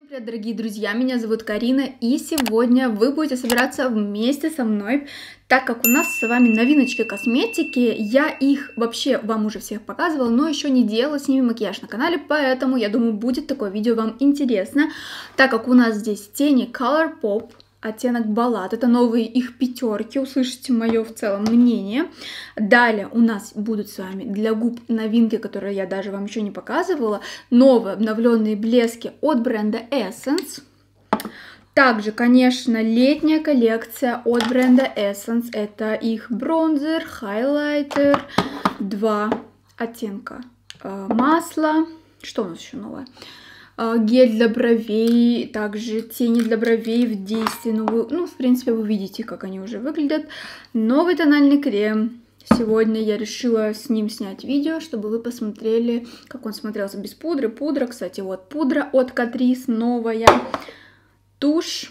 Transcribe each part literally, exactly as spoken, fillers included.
Привет, дорогие друзья, меня зовут Карина, и сегодня вы будете собираться вместе со мной, так как у нас с вами новиночки косметики. Я их вообще вам уже всех показывала, но еще не делала с ними макияж на канале, поэтому я думаю, будет такое видео вам интересно, так как у нас здесь тени Colourpop, оттенок Баллад, это новые их пятерки, услышите мое в целом мнение. Далее у нас будут с вами для губ новинки, которые я даже вам еще не показывала, новые обновленные блески от бренда Essence. Также, конечно, летняя коллекция от бренда Essence, это их бронзер, хайлайтер, два оттенка э, масла. Что у нас еще новое? Гель для бровей, также тени для бровей в действии. Ну, вы, ну, в принципе, вы видите, как они уже выглядят. Новый тональный крем. Сегодня я решила с ним снять видео, чтобы вы посмотрели, как он смотрелся без пудры. Пудра, кстати, вот пудра от Catrice новая. Тушь.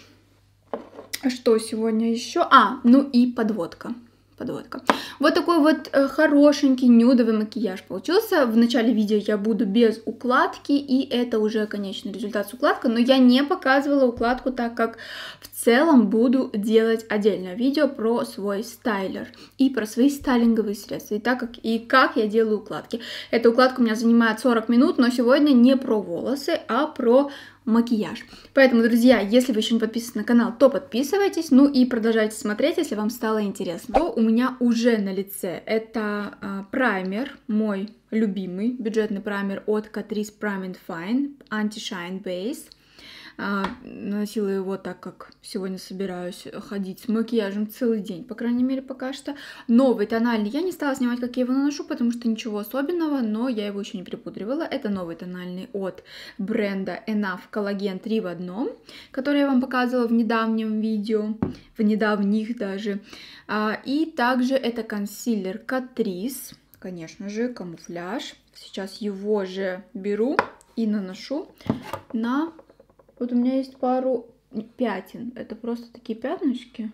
Что сегодня еще? А, ну и подводка. Подводка. Вот такой вот э, хорошенький нюдовый макияж получился. В начале видео я буду без укладки, и это уже конечный результат с укладкой, но я не показывала укладку, так как в целом буду делать отдельное видео про свой стайлер и про свои стайлинговые средства, и так как и как я делаю укладки. Эта укладка у меня занимает сорок минут, но сегодня не про волосы, а про макияж. Поэтому, друзья, если вы еще не подписаны на канал, то подписывайтесь, ну и продолжайте смотреть, если вам стало интересно. То у меня уже на лице это а, праймер, мой любимый бюджетный праймер от Catrice Prime and Fine Anti-Shine Base. А, носила его, так как сегодня собираюсь ходить с макияжем целый день, по крайней мере, пока что. Новый тональный. Я не стала снимать, как я его наношу, потому что ничего особенного, но я его еще не припудривала. Это новый тональный от бренда Enough Collagen три в одном, который я вам показывала в недавнем видео, в недавних даже. А, и также это консилер Catrice, конечно же, камуфляж. Сейчас его же беру и наношу на... Вот у меня есть пару пятен. Это просто такие пятнышки.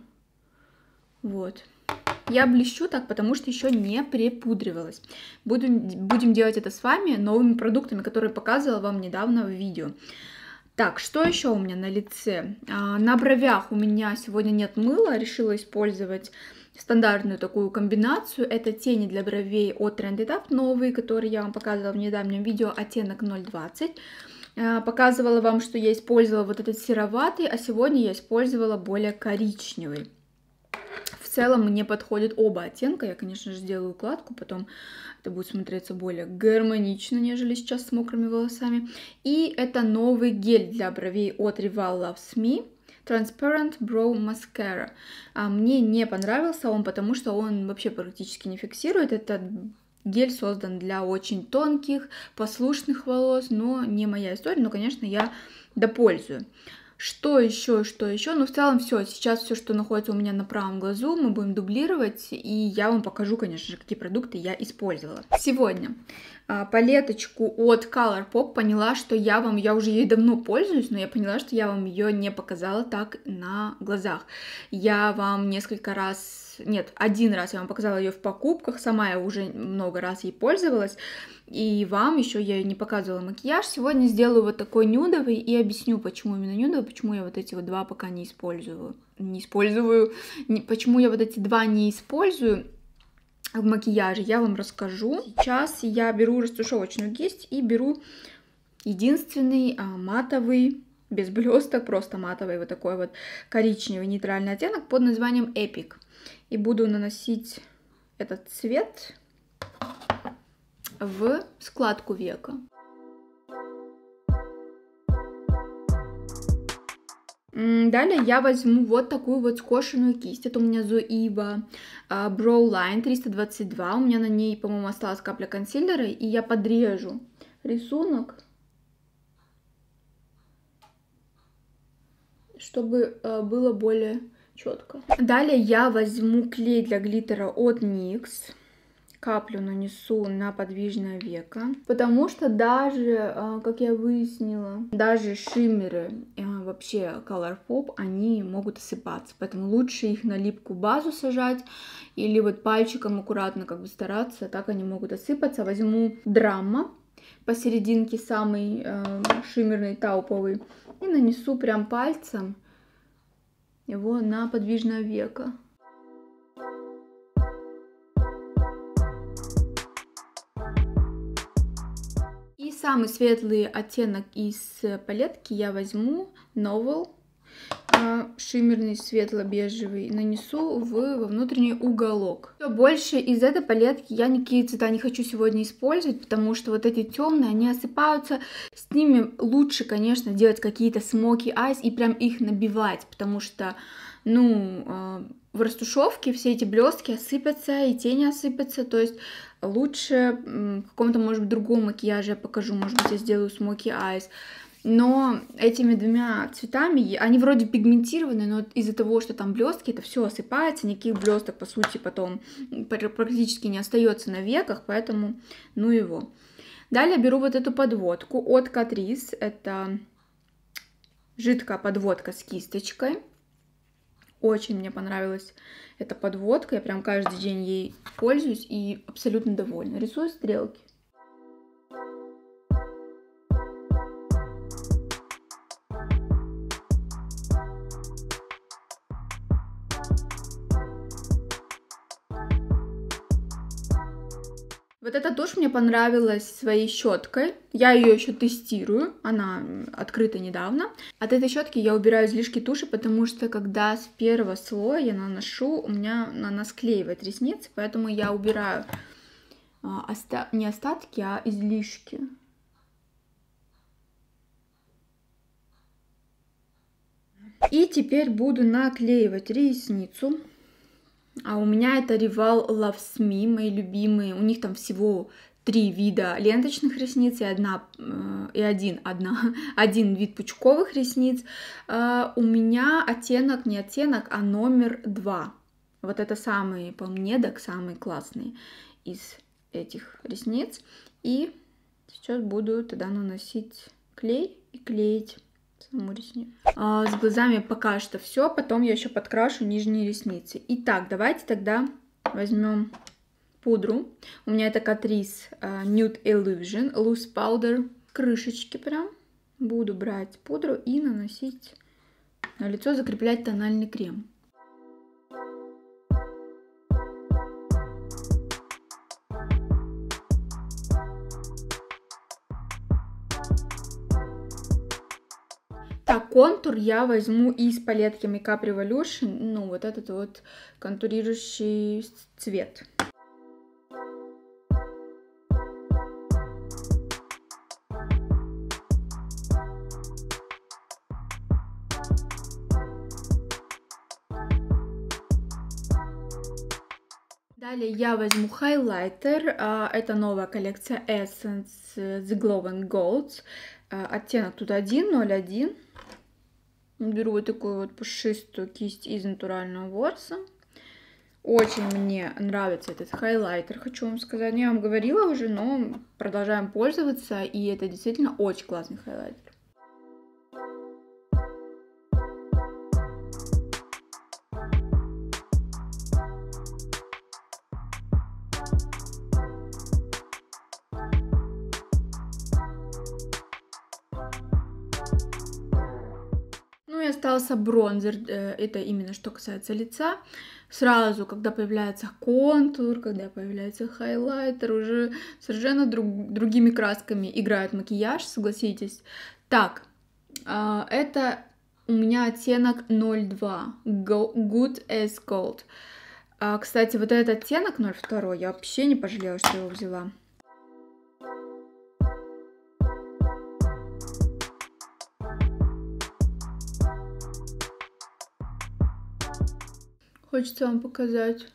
Вот. Я блещу так, потому что еще не припудривалась. Будем, будем делать это с вами новыми продуктами, которые показывала вам недавно в видео. Так, что еще у меня на лице? А, на бровях у меня сегодня нет мыла. Решила использовать стандартную такую комбинацию. Это тени для бровей от Trendy Taft новые, которые я вам показывала в недавнем видео, оттенок ноль двадцать. Показывала вам, что я использовала вот этот сероватый, а сегодня я использовала более коричневый. В целом мне подходят оба оттенка. Я, конечно же, сделаю укладку, потом это будет смотреться более гармонично, нежели сейчас с мокрыми волосами. И это новый гель для бровей от Rival Loves Me. Transparent Brow Mascara. Мне не понравился он, потому что он вообще практически не фиксирует. Это гель создан для очень тонких, послушных волос, но не моя история, но, конечно, я допользую. Что еще, что еще? Ну, в целом, все. Сейчас все, что находится у меня на правом глазу, мы будем дублировать, и я вам покажу, конечно же, какие продукты я использовала. Сегодня а, палеточку от Colourpop поняла, что я вам, я уже ей давно пользуюсь, но я поняла, что я вам ее не показала так на глазах. Я вам несколько раз... Нет, один раз я вам показала ее в покупках, сама я уже много раз ей пользовалась, и вам еще я не показывала макияж. Сегодня сделаю вот такой нюдовый и объясню, почему именно нюдовый, почему я вот эти вот два пока не использую, не использую, не, почему я вот эти два не использую в макияже, я вам расскажу. Сейчас я беру растушевочную кисть и беру единственный а, матовый, без блесток, просто матовый вот такой вот коричневый нейтральный оттенок под названием Epic. И буду наносить этот цвет в складку века. Далее я возьму вот такую вот скошенную кисть. Это у меня Zoeva Brow Line триста двадцать два. У меня на ней, по-моему, осталась капля консилера. И я подрежу рисунок, чтобы было более четко. Далее я возьму клей для глиттера от никс. Каплю нанесу на подвижное веко, потому что даже, как я выяснила, даже шиммеры, вообще Colourpop, они могут осыпаться, поэтому лучше их на липкую базу сажать или вот пальчиком аккуратно как бы стараться, так они могут осыпаться. Возьму Drama посерединке самый э, шиммерный тауповый. И нанесу прям пальцем его на подвижное веко. И самый светлый оттенок из палетки я возьму Novel, шиммерный светло-бежевый, нанесу в, во внутренний уголок. Все, больше из этой палетки я никакие цвета не хочу сегодня использовать, потому что вот эти темные, они осыпаются. С ними лучше, конечно, делать какие-то смоки айс и прям их набивать, потому что, ну, в растушевке все эти блестки осыпятся и тени осыпятся, то есть лучше в каком-то, может быть, другом макияже я покажу, может быть, я сделаю смоки айс. Но этими двумя цветами, они вроде пигментированы, но из-за того, что там блестки, это все осыпается, никаких блесток, по сути, потом практически не остается на веках, поэтому ну его. Далее беру вот эту подводку от Catrice, это жидкая подводка с кисточкой. Очень мне понравилась эта подводка, я прям каждый день ей пользуюсь и абсолютно довольна. Рисую стрелки. Вот эта тушь мне понравилась своей щеткой. Я ее еще тестирую, она открыта недавно. От этой щетки я убираю излишки туши, потому что когда с первого слоя я наношу, у меня она склеивает ресницы, поэтому я убираю а, оста... не остатки, а излишки. И теперь буду наклеивать ресницу. А у меня это Rival Loves Me, мои любимые. У них там всего три вида ленточных ресниц и, одна, э, и один, одна, один вид пучковых ресниц. Э, у меня оттенок, не оттенок, а номер два. Вот это самый, по мне, так самый классный из этих ресниц. И сейчас буду тогда наносить клей и клеить саму ресницу. А, с глазами пока что все, потом я еще подкрашу нижние ресницы. Итак, давайте тогда возьмем пудру. У меня это Catrice uh, Nude Illusion Loose Powder. Крышечки прям. Буду брать пудру и наносить на лицо, закреплять тональный крем. Так, контур я возьму из палетки Makeup Revolution, ну, вот этот вот контурирующий цвет. Далее я возьму хайлайтер, это новая коллекция Essence The Glow and Gold, оттенок тут один ноль один. Беру вот такую вот пушистую кисть из натурального ворса. Очень мне нравится этот хайлайтер, хочу вам сказать. Я вам говорила уже, но продолжаем пользоваться, и это действительно очень классный хайлайтер. И остался бронзер, это именно что касается лица. Сразу, когда появляется контур, когда появляется хайлайтер, уже совершенно друг, другими красками играет макияж, согласитесь. Так, это у меня оттенок ноль два, Good as Gold. Кстати, вот этот оттенок ноль два, я вообще не пожалела, что его взяла. Хочется вам показать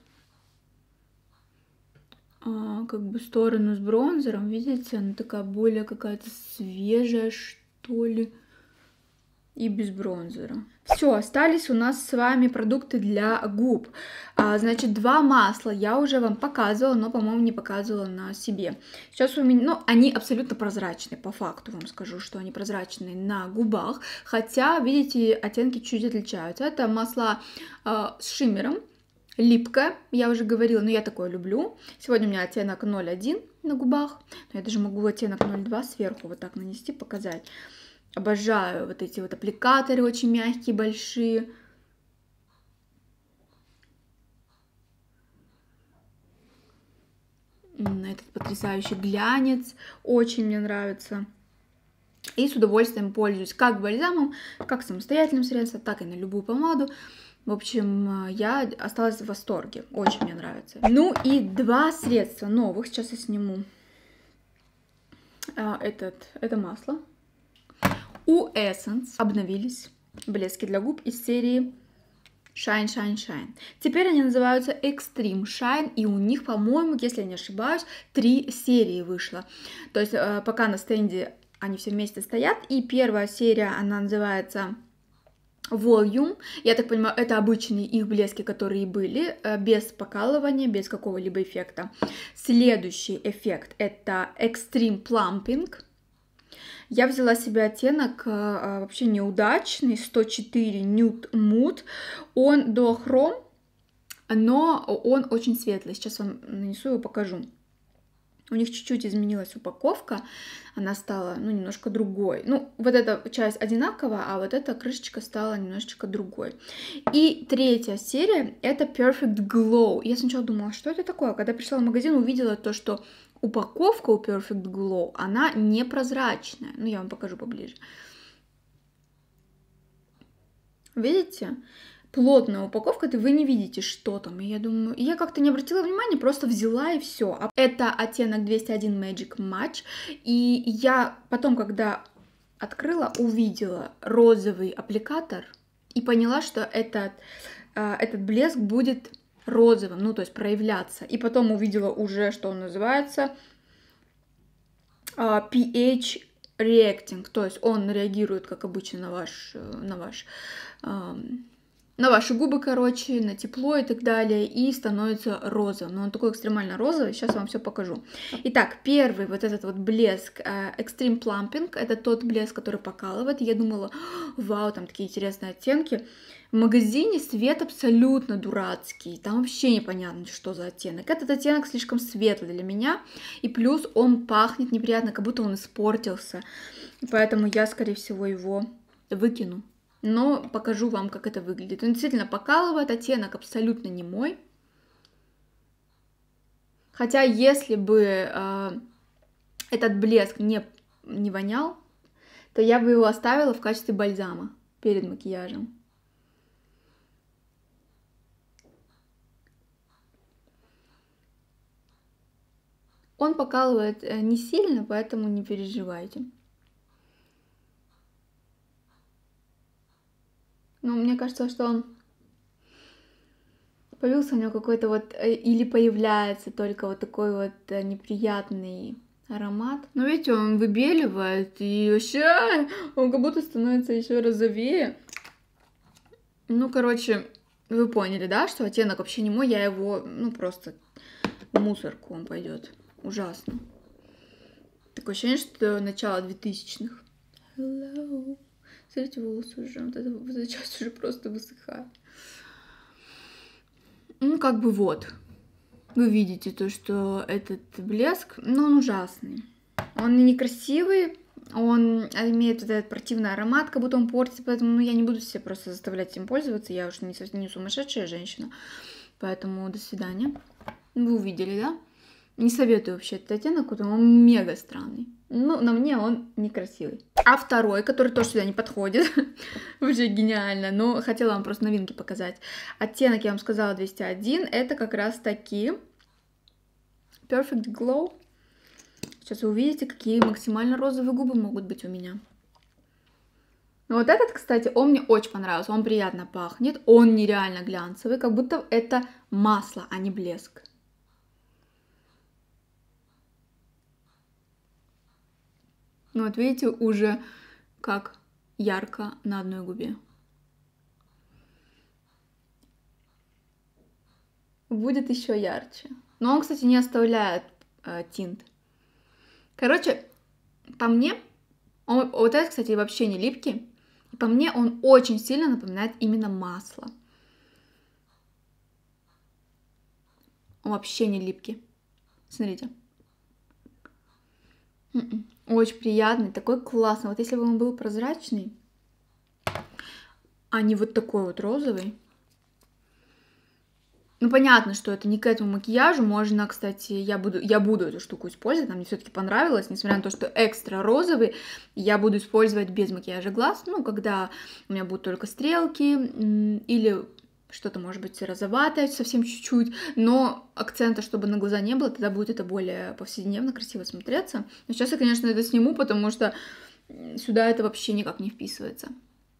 а, как бы сторону с бронзером. Видите, она такая более какая-то свежая, что ли. И без бронзера. Все, остались у нас с вами продукты для губ. А, значит, два масла я уже вам показывала, но, по-моему, не показывала на себе. Сейчас у меня, ну, они абсолютно прозрачные, по факту вам скажу, что они прозрачные на губах. Хотя, видите, оттенки чуть отличаются. Это масло а, с шиммером, липкое, я уже говорила, но я такое люблю. Сегодня у меня оттенок ноль один. на губах. Но я даже могу оттенок ноль два сверху вот так нанести, показать. Обожаю вот эти вот аппликаторы очень мягкие, большие. Этот потрясающий глянец очень мне нравится. И с удовольствием пользуюсь как бальзамом, как самостоятельным средством, так и на любую помаду. В общем, я осталась в восторге. Очень мне нравится. Ну и два средства новых. Сейчас я сниму этот, это масло. У Essence обновились блески для губ из серии Shine, Shine, Shine. Теперь они называются Extreme Shine, и у них, по-моему, если я не ошибаюсь, три серии вышло. То есть пока на стенде они все вместе стоят, и первая серия, она называется Volume. Я так понимаю, это обычные их блески, которые были, без покалывания, без какого-либо эффекта. Следующий эффект это Extreme Plumping. Я взяла себе оттенок а, вообще неудачный, сто четыре Nude Mood. Он дуохром, но он очень светлый. Сейчас вам нанесу его, покажу. У них чуть-чуть изменилась упаковка, она стала, ну, немножко другой. Ну, вот эта часть одинакова, а вот эта крышечка стала немножечко другой. И третья серия — это Perfect Glow. Я сначала думала, что это такое. Когда пришла в магазин, увидела то, что упаковка у Perfect Glow, она непрозрачная. Ну, я вам покажу поближе. Видите? Плотная упаковка, и вы не видите, что там. И я думаю, и я как-то не обратила внимания, просто взяла и все. Это оттенок двести один Magic Match. И я потом, когда открыла, увидела розовый аппликатор и поняла, что этот, этот блеск будет розовым, ну, то есть проявляться. И потом увидела уже, что он называется pH Reacting, то есть он реагирует, как обычно, на ваш, на ваш на ваши губы, короче, на тепло и так далее, и становится розовым. Но он такой экстремально розовый, сейчас вам все покажу. Итак, первый вот этот вот блеск Extreme Plumping, это тот блеск, который покалывает. Я думала, вау, там такие интересные оттенки. В магазине свет абсолютно дурацкий, там вообще непонятно, что за оттенок. Этот оттенок слишком светлый для меня, и плюс он пахнет неприятно, как будто он испортился. Поэтому я, скорее всего, его выкину. Но покажу вам, как это выглядит. Он действительно покалывает, оттенок абсолютно не мой. Хотя, если бы э, этот блеск не, не вонял, то я бы его оставила в качестве бальзама перед макияжем. Он покалывает не сильно, поэтому не переживайте. Но мне кажется, что он появился у него какой-то вот, или появляется только вот такой вот неприятный аромат. Но видите, он выбеливает, и вообще он как будто становится еще розовее. Ну, короче, вы поняли, да, что оттенок вообще не мой, я его, ну, просто в мусорку он пойдет. Ужасно. Такое ощущение, что начало двухтысячных. Hello. Смотрите, волосы уже, вот эта, вот эта часть уже просто высыхает. Ну, как бы вот. Вы видите то, что этот блеск, ну, он ужасный. Он некрасивый, он имеет вот этот противный аромат, как будто он портится, поэтому, ну, я не буду себя просто заставлять им пользоваться, я уж не, не сумасшедшая женщина. Поэтому до свидания. Вы увидели, да? Не советую вообще этот оттенок, он мега странный. Ну, на мне он некрасивый. А второй, который тоже сюда не подходит, вообще гениально, но хотела вам просто новинки показать. Оттенок, я вам сказала, двести один, это как раз таки Perfect Glow. Сейчас вы увидите, какие максимально розовые губы могут быть у меня. Вот этот, кстати, он мне очень понравился, он приятно пахнет, он нереально глянцевый, как будто это масло, а не блеск. Ну вот видите, уже как ярко на одной губе. Будет еще ярче. Но он, кстати, не оставляет э, тинт. Короче, по мне, он, вот этот, кстати, вообще не липкий. И по мне он очень сильно напоминает именно масло. Он вообще не липкий. Смотрите. М-м. Очень приятный, такой классный. Вот если бы он был прозрачный, а не вот такой вот розовый. Ну, понятно, что это не к этому макияжу. Можно, кстати, я буду, я буду эту штуку использовать. Она мне все-таки понравилась, несмотря на то, что экстра розовый, я буду использовать без макияжа глаз. Ну, когда у меня будут только стрелки или что-то, может быть, розоватое, совсем чуть-чуть, но акцента, чтобы на глаза не было, тогда будет это более повседневно, красиво смотреться. Но сейчас я, конечно, это сниму, потому что сюда это вообще никак не вписывается.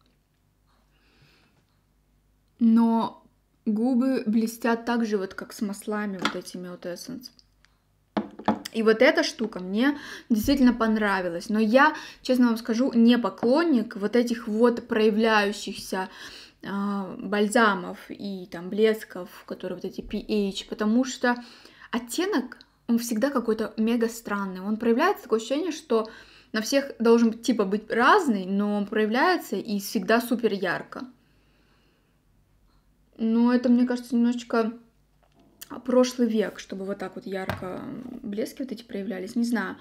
Но губы блестят так же, вот как с маслами, вот этими вот Essence. И вот эта штука мне действительно понравилась. Но я, честно вам скажу, не поклонник вот этих вот проявляющихся э, бальзамов и там блесков, которые вот эти пи эйч, потому что оттенок, он всегда какой-то мега странный. Он проявляется, такое ощущение, что на всех должен типа быть разный, но он проявляется и всегда супер ярко. Но это, мне кажется, немножечко прошлый век, чтобы вот так вот ярко блески вот эти проявлялись. Не знаю,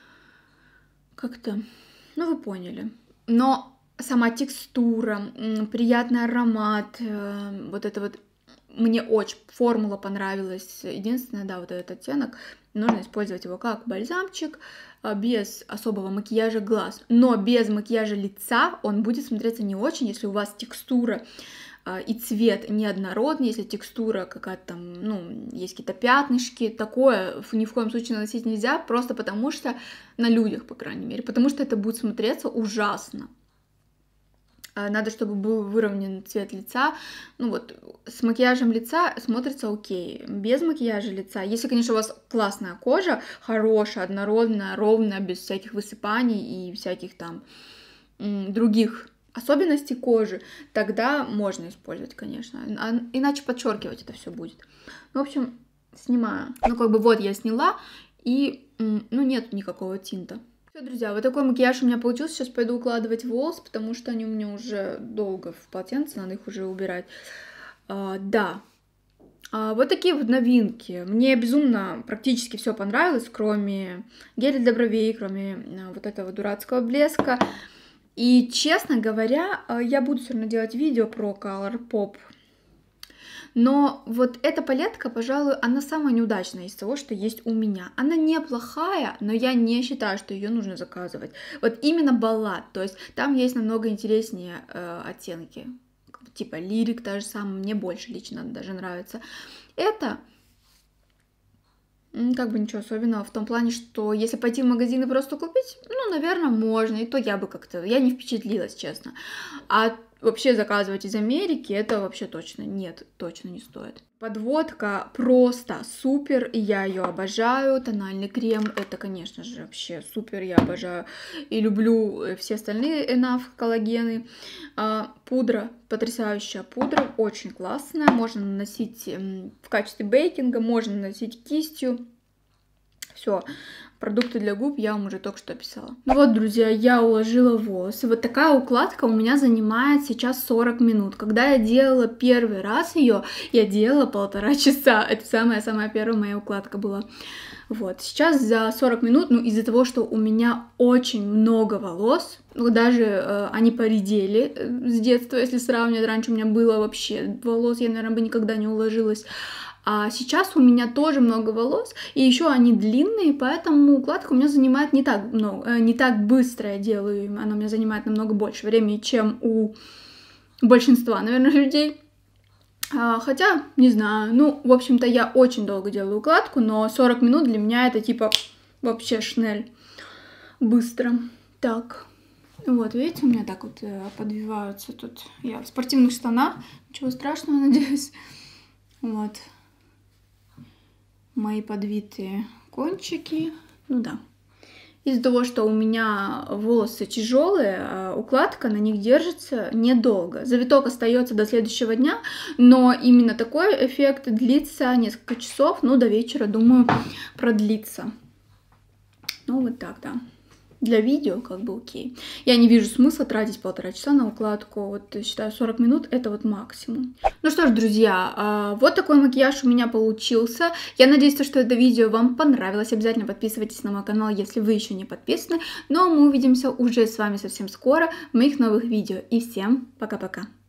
как-то, ну вы поняли. Но сама текстура, приятный аромат, вот это вот, мне очень формула понравилась. Единственное, да, вот этот оттенок, нужно использовать его как бальзамчик, без особого макияжа глаз. Но без макияжа лица он будет смотреться не очень, если у вас текстура и цвет неоднородный, если текстура какая-то там, ну, есть какие-то пятнышки, такое ни в коем случае наносить нельзя, просто потому что, на людях, по крайней мере, потому что это будет смотреться ужасно. Надо, чтобы был выровнен цвет лица. Ну вот, с макияжем лица смотрится окей. Без макияжа лица, если, конечно, у вас классная кожа, хорошая, однородная, ровная, без всяких высыпаний и всяких там других особенностей кожи, тогда можно использовать, конечно. А иначе подчеркивать это все будет. Ну, в общем, снимаю. Ну, как бы вот я сняла, и, ну, нет никакого тинта. Все, друзья, вот такой макияж у меня получился. Сейчас пойду укладывать волосы, потому что они у меня уже долго в полотенце, надо их уже убирать. А, да. А, вот такие вот новинки. Мне безумно практически все понравилось, кроме геля для бровей, кроме а, вот этого дурацкого блеска. И, честно говоря, я буду все равно делать видео про Colourpop. Но вот эта палетка, пожалуй, она самая неудачная из того, что есть у меня. Она неплохая, но я не считаю, что ее нужно заказывать. Вот именно баллад, то есть там есть намного интереснее э, оттенки. Типа лирик та же самая, мне больше лично даже нравится. Это как бы ничего особенного в том плане, что если пойти в магазин и просто купить, ну, наверное, можно, и то я бы как-то, я не впечатлилась, честно. А вообще заказывать из Америки, это вообще точно нет, точно не стоит. Подводка просто супер, и я ее обожаю. Тональный крем, это, конечно же, вообще супер, я обожаю. И люблю все остальные Enough коллагены. А, пудра, потрясающая пудра, очень классная. Можно наносить в качестве бейкинга, можно наносить кистью. Все. Продукты для губ я вам уже только что описала. Ну вот, друзья, я уложила волосы. Вот такая укладка у меня занимает сейчас сорок минут. Когда я делала первый раз ее, я делала полтора часа. Это самая-самая первая моя укладка была. Вот, сейчас за сорок минут, ну, из-за того, что у меня очень много волос, ну, даже э, они поредели э, с детства, если сравнивать. Раньше у меня было вообще волос, я, наверное, бы никогда не уложилась. А сейчас у меня тоже много волос, и еще они длинные, поэтому укладка у меня занимает не так много, не так быстро я делаю, она у меня занимает намного больше времени, чем у большинства, наверное, людей. А, хотя, не знаю, ну, в общем-то, я очень долго делаю укладку, но сорок минут для меня это типа вообще шнель, быстро. Так, вот, видите, у меня так вот подвиваются тут, я в спортивных штанах, ничего страшного, надеюсь, вот. Мои подвитые кончики, ну да. Из-за того, что у меня волосы тяжелые, укладка на них держится недолго. Завиток остается до следующего дня, но именно такой эффект длится несколько часов, ну до вечера, думаю, продлится. Ну вот так, да. для видео как бы окей. Я не вижу смысла тратить полтора часа на укладку. Вот считаю, сорок минут это вот максимум. Ну что ж, друзья, вот такой макияж у меня получился. Я надеюсь, что это видео вам понравилось. Обязательно подписывайтесь на мой канал, если вы еще не подписаны. Ну а мы увидимся уже с вами совсем скоро в моих новых видео. И всем пока-пока.